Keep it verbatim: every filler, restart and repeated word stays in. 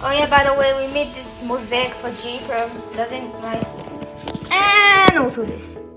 Oh yeah, by the way, we made this mosaic for J Perm. Doesn't it nice? And also this.